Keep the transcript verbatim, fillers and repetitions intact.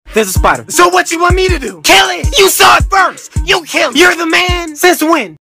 There's a spider. So what you want me to do? Kill it! You saw it first! You kill it! You're the man! Since when?